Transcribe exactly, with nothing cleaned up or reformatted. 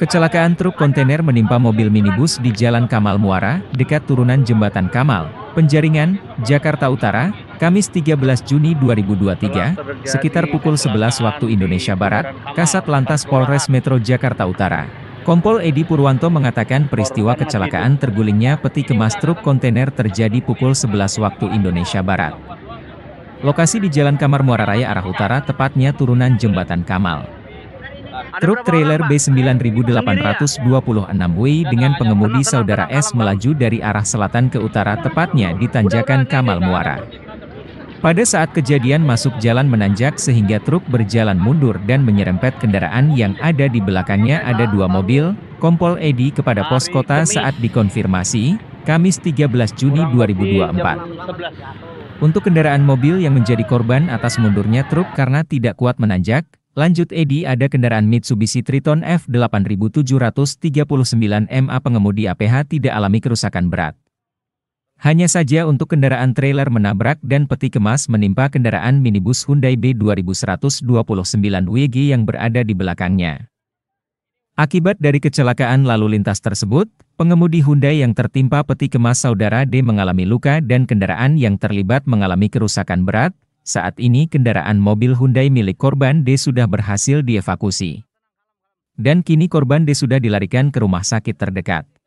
Kecelakaan truk kontainer menimpa mobil minibus di Jalan Kamal Muara, dekat turunan Jembatan Kamal, Penjaringan, Jakarta Utara, Kamis tiga belas Juni dua ribu dua puluh tiga, sekitar pukul sebelas waktu Indonesia Barat, Kasat Lantas Polres Metro Jakarta Utara. Kompol Edi Purwanto mengatakan peristiwa kecelakaan tergulingnya peti kemas truk kontainer terjadi pukul sebelas waktu Indonesia Barat. Lokasi di Jalan Kamar Muara Raya arah utara, tepatnya turunan Jembatan Kamal. Truk trailer B sembilan ribu delapan ratus dua puluh enam W dengan pengemudi saudara S melaju dari arah selatan ke utara, tepatnya di tanjakan Kamal Muara. Pada saat kejadian masuk jalan menanjak sehingga truk berjalan mundur dan menyerempet kendaraan yang ada di belakangnya. Ada dua mobil. Kompol Edi kepada pos kota saat dikonfirmasi, Kamis tiga belas Juni dua ribu dua puluh empat. Untuk kendaraan mobil yang menjadi korban atas mundurnya truk karena tidak kuat menanjak, lanjut Edi, ada kendaraan Mitsubishi Triton F delapan ribu tujuh ratus tiga puluh sembilan M A pengemudi A P H tidak alami kerusakan berat. Hanya saja untuk kendaraan trailer menabrak dan peti kemas menimpa kendaraan minibus Hyundai B dua ribu seratus dua puluh sembilan W G yang berada di belakangnya. Akibat dari kecelakaan lalu lintas tersebut, pengemudi Hyundai yang tertimpa peti kemas saudara D mengalami luka dan kendaraan yang terlibat mengalami kerusakan berat. Saat ini kendaraan mobil Hyundai milik korban D sudah berhasil dievakuasi. Dan kini korban D sudah dilarikan ke rumah sakit terdekat.